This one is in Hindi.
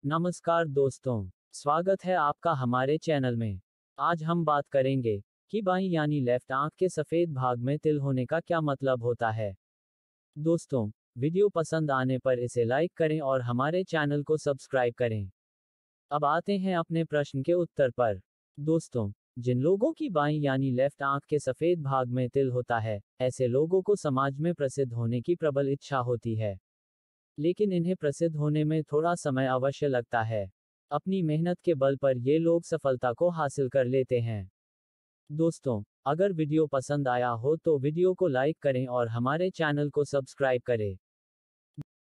नमस्कार दोस्तों, स्वागत है आपका हमारे चैनल में। आज हम बात करेंगे कि बाईं यानी लेफ्ट आंख के सफेद भाग में तिल होने का क्या मतलब होता है। दोस्तों, वीडियो पसंद आने पर इसे लाइक करें और हमारे चैनल को सब्सक्राइब करें। अब आते हैं अपने प्रश्न के उत्तर पर। दोस्तों, जिन लोगों की बाईं यानी लेफ्ट आंख के सफेद भाग में तिल होता है, ऐसे लोगों को समाज में प्रसिद्ध होने की प्रबल इच्छा होती है, लेकिन इन्हें प्रसिद्ध होने में थोड़ा समय अवश्य लगता है। अपनी मेहनत के बल पर ये लोग सफलता को हासिल कर लेते हैं। दोस्तों, अगर वीडियो पसंद आया हो तो वीडियो को लाइक करें और हमारे चैनल को सब्सक्राइब करें।